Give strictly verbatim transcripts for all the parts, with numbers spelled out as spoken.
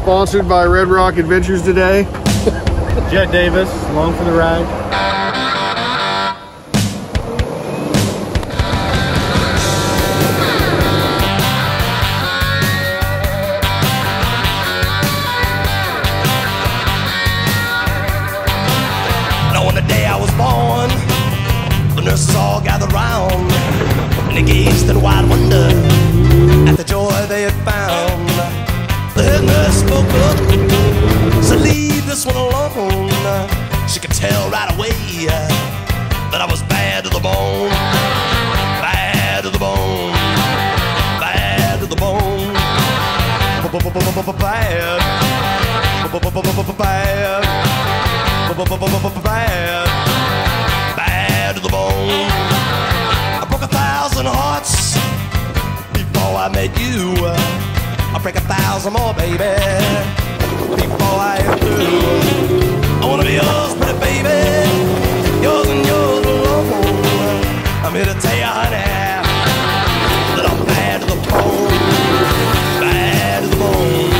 sponsored by Red Rock Adventures today. Jet Davis, along for the ride. On the day I was born, the nurses all gathered round and they gazed in wide wonder at the joy they had found. The head nurse spoke up, said, "Leave this one alone." She could tell right away that I was bad to the bone, bad to the bone, bad to the bone, bad, bad. Bad, bad to the bone. I broke a thousand hearts before I met you. I'll break a thousand more, baby, before I am through. I wanna be yours, pretty baby, yours and yours alone. I'm here to tell you, honey, that I'm bad to the bone, bad to the bone,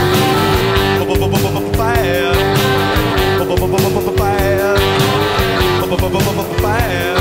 bad. Bad.